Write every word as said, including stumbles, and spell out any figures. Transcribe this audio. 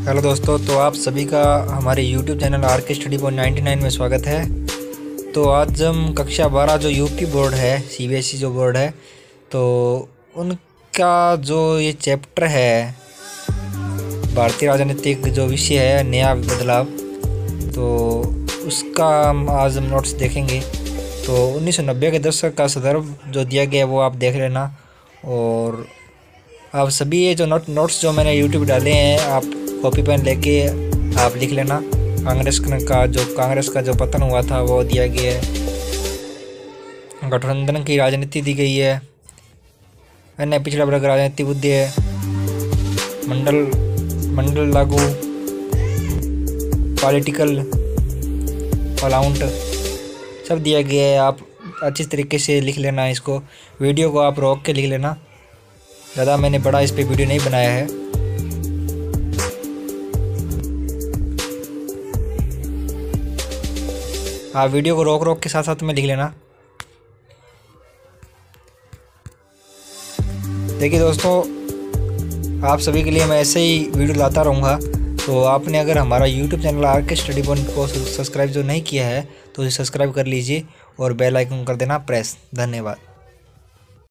Hello दोस्तों, तो आप सभी का हमारे YouTube channel R K study point ninety nine में स्वागत है। तो आज हम कक्षा बारह जो यूपी बोर्ड है, सीबीएसई जो बोर्ड है, तो उनका जो ये चैप्टर है भारतीय राजनीतिक जो विषय है नया बदलाव, तो उसका हम आज हम नोट्स देखेंगे। तो उन्नीस सौ नब्बे के दशक का संदर्भ जो दिया गया है वो आप देख लेना। और आप सभी ये जो नोट नोट्स जो मैंने यूट्यूब डाले हैं आप कॉपी पेन लेके आप लिख लेना। कांग्रेस का जो कांग्रेस का जो पतन हुआ था वो दिया गया है। गठबंधन की राजनीति दी गई है। अन्य पिछड़ा वर्ग राजनीति बुद्धि है। मंडल मंडल लागू, पॉलिटिकल अलाउंट सब दिया गया है। आप अच्छी तरीके से लिख लेना इसको। वीडियो को आप रोक के लिख लेना, ज़्यादा मैंने बड़ा इस पे वीडियो नहीं बनाया है। आप वीडियो को रोक रोक के साथ साथ में लिख लेना। देखिए दोस्तों, आप सभी के लिए मैं ऐसे ही वीडियो लाता रहूँगा। तो आपने अगर हमारा YouTube channel R K study point को सब्सक्राइब जो नहीं किया है तो उसे सब्सक्राइब कर लीजिए और बेल आइकन कर देना प्रेस। धन्यवाद।